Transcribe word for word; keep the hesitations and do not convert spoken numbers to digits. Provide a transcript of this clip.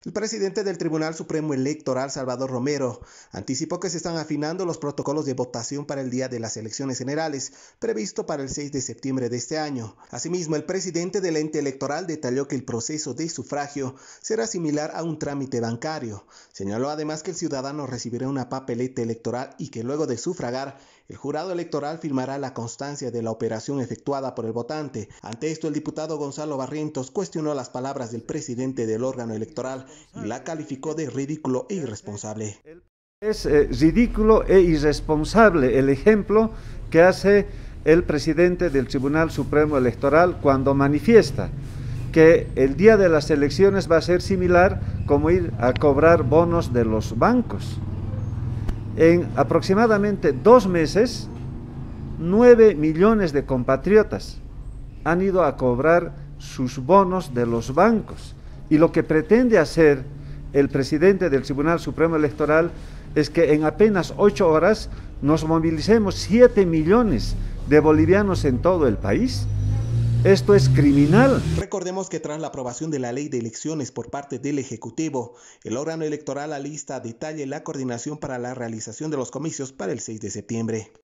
El presidente del Tribunal Supremo Electoral, Salvador Romero, anticipó que se están afinando los protocolos de votación para el día de las elecciones generales, previsto para el seis de septiembre de este año. Asimismo, el presidente del ente electoral detalló que el proceso de sufragio será similar a un trámite bancario. Señaló además que el ciudadano recibirá una papeleta electoral y que luego de sufragar, el jurado electoral firmará la constancia de la operación efectuada por el votante. Ante esto, el diputado Gonzalo Barrientos cuestionó las palabras del presidente del órgano electoral y la calificó de ridículo e irresponsable. Es eh, ridículo e irresponsable el ejemplo que hace el presidente del Tribunal Supremo Electoral cuando manifiesta que el día de las elecciones va a ser similar como ir a cobrar bonos de los bancos. En aproximadamente dos meses, nueve millones de compatriotas han ido a cobrar sus bonos de los bancos. Y lo que pretende hacer el presidente del Tribunal Supremo Electoral es que en apenas ocho horas nos movilicemos siete millones de bolivianos en todo el país. Esto es criminal. Recordemos que tras la aprobación de la ley de elecciones por parte del Ejecutivo, el órgano electoral alista a detalle la coordinación para la realización de los comicios para el seis de septiembre.